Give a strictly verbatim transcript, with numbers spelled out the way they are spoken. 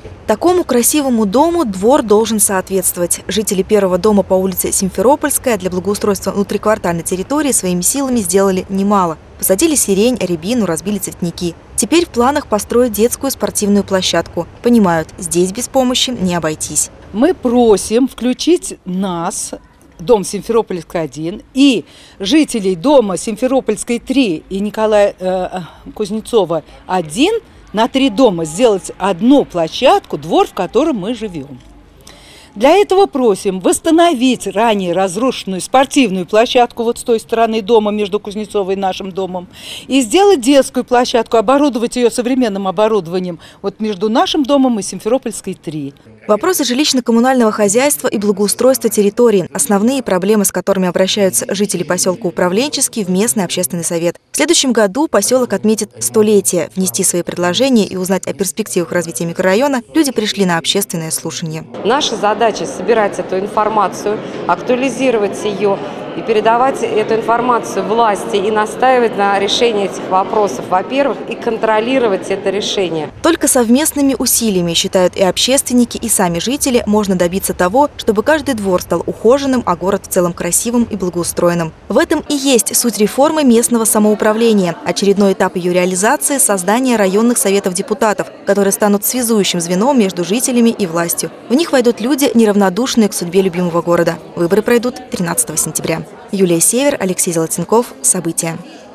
Такому красивому дому двор должен соответствовать. Жители первого дома по улице Симферопольская для благоустройства внутриквартальной территории своими силами сделали немало. Посадили сирень, рябину, разбили цветники. Теперь в планах построить детскую спортивную площадку. Понимают, здесь без помощи не обойтись. Мы просим включить нас, дом Симферопольской один, и жителей дома Симферопольской три и Николая э, Кузнецова один на три дома сделать одну площадку, двор, в котором мы живем. Для этого просим восстановить ранее разрушенную спортивную площадку вот с той стороны дома между Кузнецовой и нашим домом и сделать детскую площадку, оборудовать ее современным оборудованием вот между нашим домом и Симферопольской три. Вопросы жилищно-коммунального хозяйства и благоустройства территории – основные проблемы, с которыми обращаются жители поселка Управленческий в местный общественный совет. В следующем году поселок отметит столетие. Внести свои предложения и узнать о перспективах развития микрорайона люди пришли на общественное слушание. Наша задача – собирать эту информацию, актуализировать ее и передавать эту информацию власти и настаивать на решении этих вопросов, во-первых, и контролировать это решение. Только совместными усилиями, считают и общественники, и сами жители, можно добиться того, чтобы каждый двор стал ухоженным, а город в целом красивым и благоустроенным. В этом и есть суть реформы местного самоуправления. Очередной этап ее реализации – создание районных советов депутатов, которые станут связующим звеном между жителями и властью. В них войдут люди, неравнодушные к судьбе любимого города. Выборы пройдут тринадцатого сентября. Юлия Север, Алексей Золотенков. События.